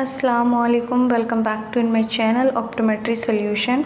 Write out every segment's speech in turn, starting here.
अस्सलामुअलैकुम, welcome back to in my channel optometry solution.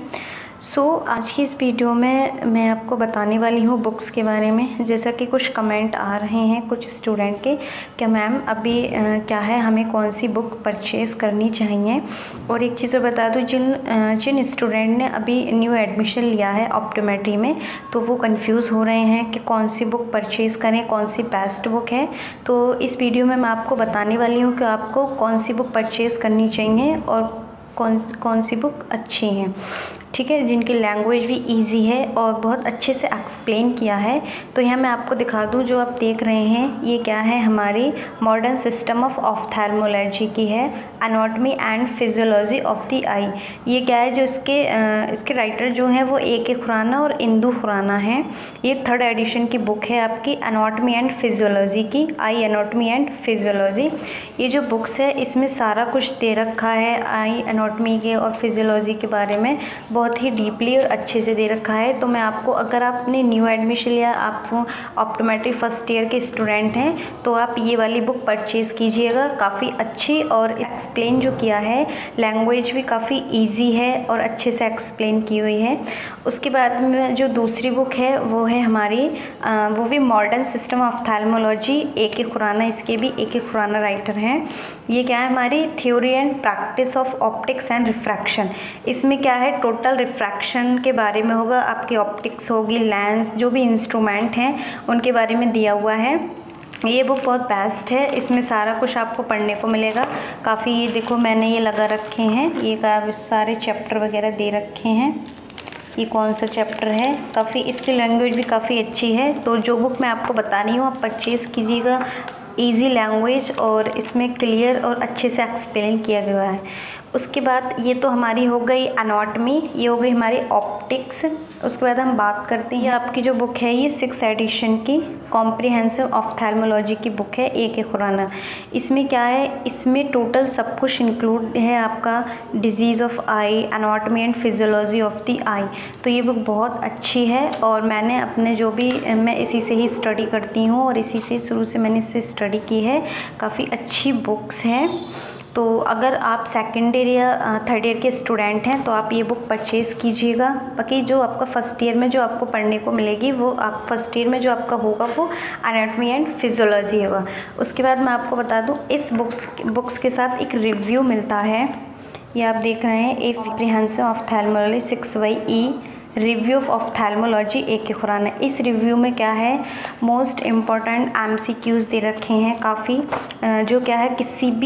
आज की इस वीडियो में मैं आपको बताने वाली हूँ बुक्स के बारे में। जैसा कि कुछ कमेंट आ रहे हैं कुछ स्टूडेंट के कि मैम अभी क्या है, हमें कौन सी बुक परचेज़ करनी चाहिए। और एक चीज़ और बता दूँ, जिन स्टूडेंट ने अभी न्यू एडमिशन लिया है ऑप्टोमेट्री में, तो वो कंफ्यूज हो रहे हैं कि कौन सी बुक परचेज़ करें, कौन सी बेस्ट बुक है। तो इस वीडियो में मैं आपको बताने वाली हूँ कि आपको कौन सी बुक परचेज़ करनी चाहिए और कौन सी बुक अच्छी हैं, ठीक है, जिनकी लैंग्वेज भी इजी है और बहुत अच्छे से एक्सप्लेन किया है। तो यहाँ मैं आपको दिखा दूँ, जो आप देख रहे हैं ये क्या है, हमारी मॉडर्न सिस्टम ऑफ ऑफ्थेल्मोलॉजी की है, anatomy and physiology of the eye. ये क्या है, जो इसके राइटर जो हैं वो ए के खुराना और इंदु खुराना हैं। ये 3rd एडिशन की बुक है आपकी, एनाटॉमी एंड फिजियोलॉजी की, आई एनाटॉमी एंड फिजियोलॉजी। ये जो बुक्स है इसमें सारा कुछ दे रखा है आई एनाटॉमी के और फिजियोलॉजी के बारे में, बहुत ही डीपली और अच्छे से दे रखा है। तो मैं आपको, अगर आपने न्यू एडमिशन लिया, आप ऑप्टोमेट्री फर्स्ट ईयर के स्टूडेंट हैं, तो आप ये वाली बुक परचेज़ कीजिएगा। काफ़ी अच्छी और एक्सप्लेन जो किया है, लैंग्वेज भी काफ़ी इजी है और अच्छे से एक्सप्लेन की हुई है। उसके बाद में जो दूसरी बुक है वो है हमारी, वो भी modern system of ophthalmology, A K Khurana, इसके भी ए के खुराना राइटर हैं। ये क्या है, हमारी theory and practice of optics and refraction. इसमें क्या है, टोटल रिफ्रैक्शन के बारे में होगा, आपकी ऑप्टिक्स होगी, लेंस, जो भी इंस्ट्रूमेंट हैं उनके बारे में दिया हुआ है। ये बुक बहुत बेस्ट है, इसमें सारा कुछ आपको पढ़ने को मिलेगा। काफ़ी, ये देखो मैंने ये लगा रखे हैं, ये सारे चैप्टर वगैरह दे रखे हैं, ये कौन सा चैप्टर है, काफ़ी इसकी लैंग्वेज भी काफ़ी अच्छी है। तो जो बुक मैं आपको बता रही हूँ आप परचेज़ कीजिएगा, इजी लैंग्वेज और इसमें क्लियर और अच्छे से एक्सप्लेन किया गया है। उसके बाद ये तो हमारी हो गई एनाटॉमी, ये हो गई हमारी ऑप्टिक्स। उसके बाद हम बात करते हैं, आपकी जो बुक है ये 6th एडिशन की कॉम्प्रिहेंसिव ऑफ्थेल्मोलॉजी की बुक है, ए के खुराना। इसमें क्या है, इसमें टोटल सब कुछ इंक्लूड है आपका, disease of eye, anatomy and physiology of the eye. तो ये बुक बहुत अच्छी है और मैंने अपने जो भी, मैं इसी से ही स्टडी करती हूँ और इसी से शुरू से मैंने इससे स्टडी की है। काफ़ी अच्छी बुक्स हैं। तो अगर आप 2nd ईयर या 3rd ईयर के स्टूडेंट हैं तो आप ये बुक परचेज़ कीजिएगा। बाकी जो आपका फर्स्ट ईयर में जो आपको पढ़ने को मिलेगी, वो आप फर्स्ट ईयर में जो आपका होगा वो एनाटॉमी एंड फिजियोलॉजी होगा। उसके बाद मैं आपको बता दूँ, इस बुक्स के साथ एक रिव्यू मिलता है, ये आप देख रहे हैं, A comprehensive ophthalmology 6/E review of ophthalmology, A K Khurana. इस रिव्यू में क्या है, मोस्ट इम्पॉर्टेंट MCQs दे रखे हैं काफ़ी, जो क्या है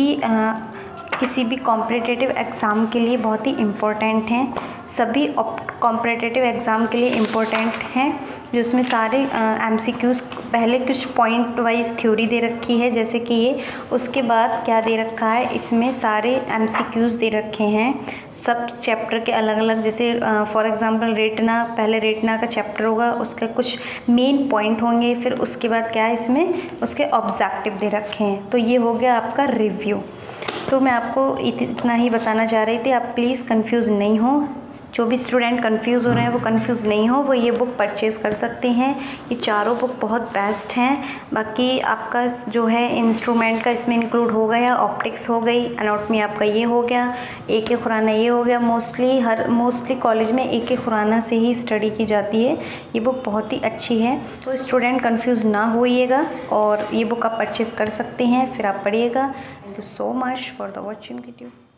किसी भी कॉम्पिटिटिव एग्ज़ाम के लिए बहुत ही इम्पोर्टेंट हैं। सभी कॉम्पिटिटिव एग्ज़ाम के लिए इम्पोर्टेंट हैं, जो उसमें सारे MCQs, पहले कुछ पॉइंट वाइज थ्योरी दे रखी है जैसे कि ये, उसके बाद क्या दे रखा है, इसमें सारे MCQs दे रखे हैं सब चैप्टर के अलग अलग। जैसे फॉर एग्ज़ाम्पल रेटिना, पहले रेटिना का चैप्टर होगा, उसके कुछ मेन पॉइंट होंगे, फिर उसके बाद क्या है, इसमें उसके ऑब्जेक्टिव दे रखे हैं। तो ये हो गया आपका रिव्यू। मैं आपको इतना ही बताना चाह रही थी, आप प्लीज़ कंफ्यूज नहीं हो। जो भी स्टूडेंट कंफ्यूज हो रहे हैं वो कंफ्यूज नहीं हो, वो ये बुक परचेज़ कर सकते हैं। ये चारों बुक बहुत बेस्ट हैं। बाकी आपका जो है इंस्ट्रूमेंट का इसमें इंक्लूड हो गया, ऑप्टिक्स हो गई, एनाटॉमी आपका ये हो गया, ए के खुराना ये हो गया। मोस्टली कॉलेज में ए के खुराना से ही स्टडी की जाती है। ये बुक बहुत ही अच्छी है, तो स्टूडेंट कंफ्यूज ना होइएगा और ये बुक आप परचेज़ कर सकते हैं, फिर आप पढ़िएगा। So much for the watching video.